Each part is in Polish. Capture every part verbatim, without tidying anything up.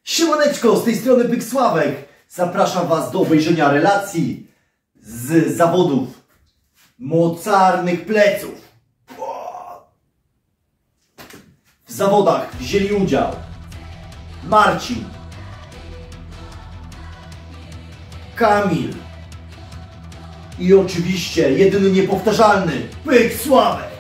Siemaneczko, z tej strony Byk Sławek. Zapraszam Was do obejrzenia relacji z zawodów mocarnych pleców. W zawodach wzięli udział Marcin, Kamil i oczywiście jedyny niepowtarzalny Byk Sławek.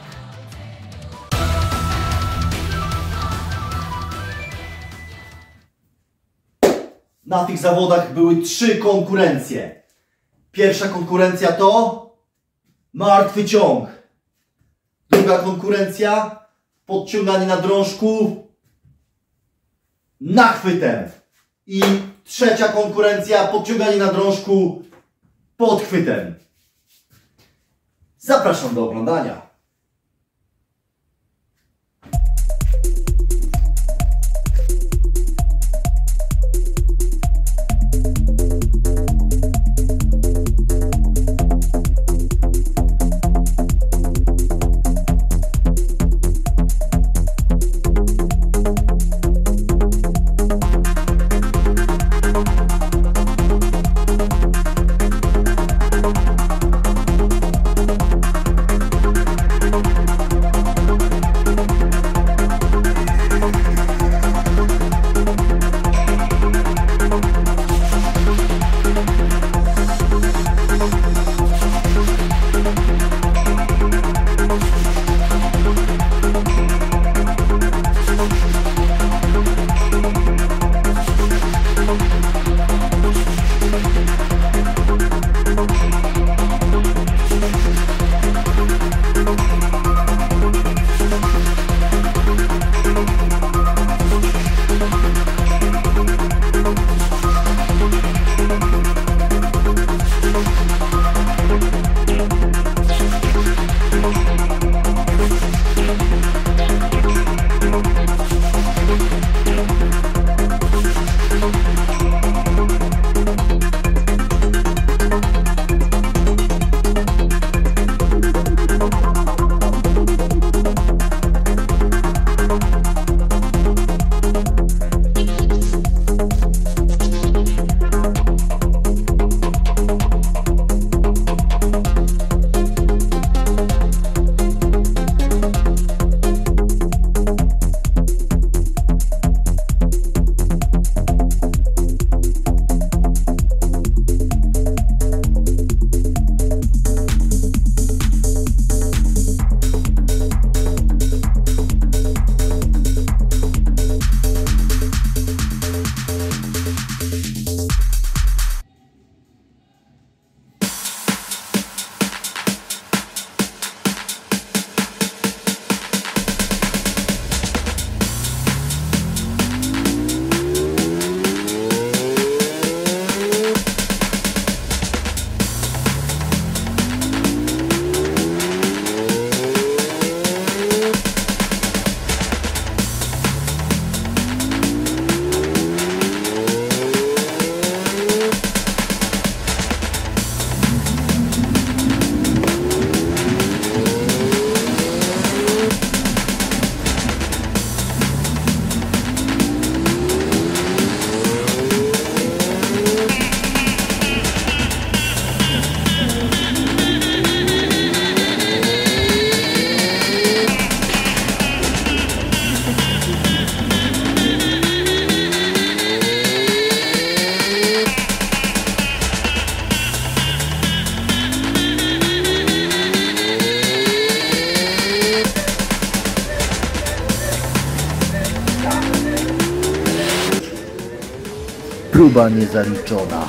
Na tych zawodach były trzy konkurencje. Pierwsza konkurencja to martwy ciąg. Druga konkurencja podciąganie na drążku nachwytem. I trzecia konkurencja podciąganie na drążku podchwytem. Zapraszam do oglądania. Próba niezaliczona.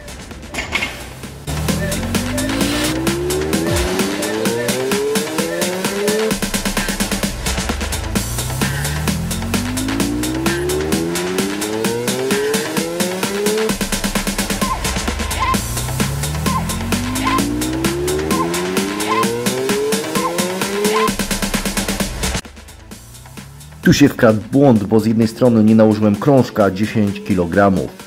Tu się wkradł błąd, bo z jednej strony nie nałożyłem krążka dziesięć kilogramów.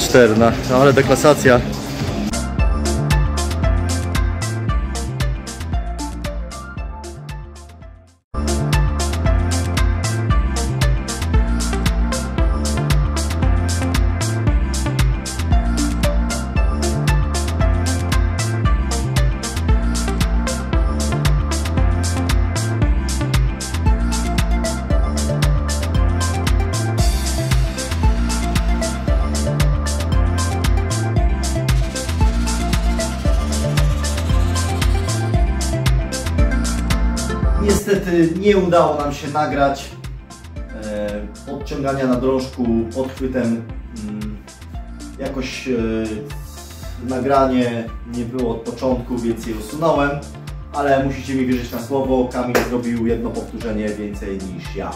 Misterna, no ale deklasacja. Niestety nie udało nam się nagrać e, podciągania na drążku pod chwytem. Mm, jakoś e, nagranie nie było od początku, więc je usunąłem, ale musicie mi wierzyć na słowo, Kamil zrobił jedno powtórzenie więcej niż ja.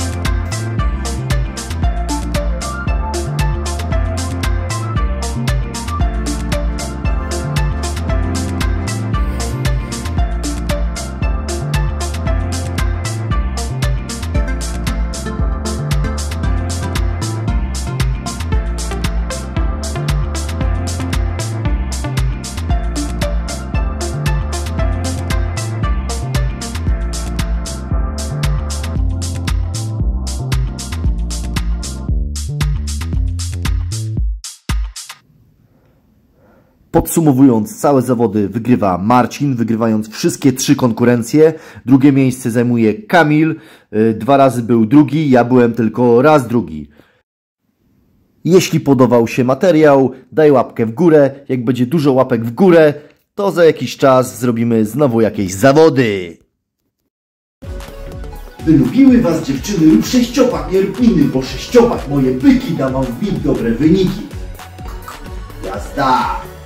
Podsumowując, całe zawody wygrywa Marcin, wygrywając wszystkie trzy konkurencje. Drugie miejsce zajmuje Kamil, dwa razy był drugi, ja byłem tylko raz drugi. Jeśli podobał się materiał, daj łapkę w górę. Jak będzie dużo łapek w górę, to za jakiś czas zrobimy znowu jakieś zawody. By lubiły was dziewczyny lub sześciopak, nie rób miny, bo sześciopak moje byki da wam w bit dobre wyniki. Jazda!